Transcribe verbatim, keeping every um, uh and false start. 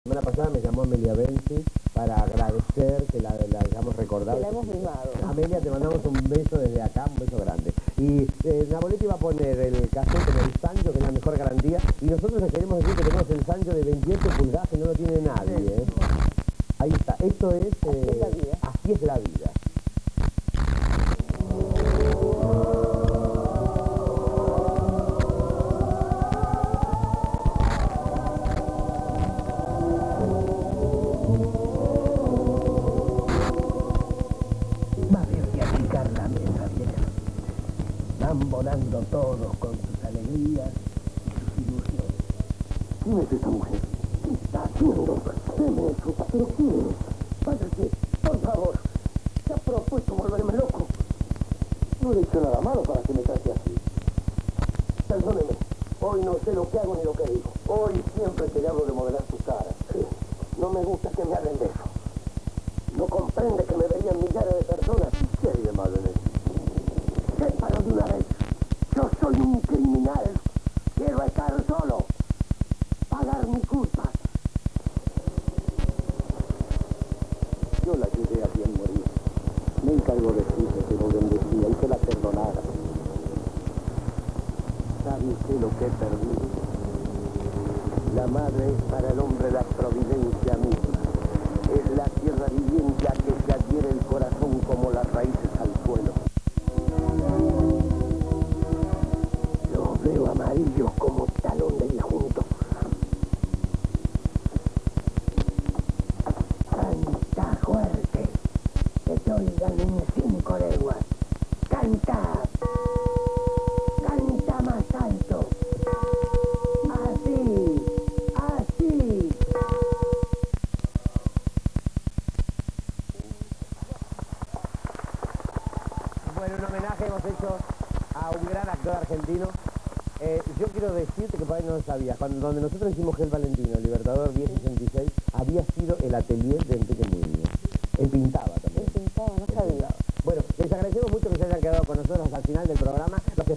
semana pasada me llamó Amelia Benzi para agradecer que la, la hayamos recordado. Que la hemos mimado. Amelia, te mandamos un beso desde acá, un beso grande. Y eh, Napoletti va a poner el cassette en el Sancho, que es la mejor garantía, y nosotros les queremos decir que tenemos el Sancho de veintiocho pulgadas que no lo tiene nadie. ¿eh? Ahí está, esto es... Eh, así es la vida. Así es la vida. Van volando todos con sus alegrías y sus ilusiones. ¿Quién es esa mujer? ¿Qué está haciendo? Deme eso. ¿Pero quién es? Váyase, por favor. Se ha propuesto volverme loco. No le he hecho nada malo para que me trate así. Perdóneme, hoy no sé lo que hago ni lo que digo. Hoy siempre que le hablo de modelar su cara. No me gusta que me hablen de eso. No comprende que me verían millares de personas. ¿Qué hay de malo en eso? Sépalo de una vez. Yo soy un criminal. Quiero estar solo. Pagar mi culpa. Yo la ayudé a bien morir. Me encargó de decirle que lo bendecía y que la perdonara. ¿Sabe usted lo que he perdido? La madre es para el hombre la providencia misma. Es la tierra viviente a que se adhiere el corazón como las raíces al suelo. Los veo amarillos como talón de disjunto. Canta fuerte, que te oigan en cinco leguas. Canta, canta más alto. Así, así. Bueno, un homenaje hemos hecho a un gran actor argentino. Eh, yo quiero decirte que por ahí no lo sabías. Cuando donde nosotros hicimos Gel Valentino, el Libertador diez sesenta y seis, había sido el atelier de Enrique Muñoz. Él pintaba también. Él pintaba, no Él sabía. pintaba. Bueno, les agradecemos mucho que se hayan quedado con nosotros hasta el final del programa. Los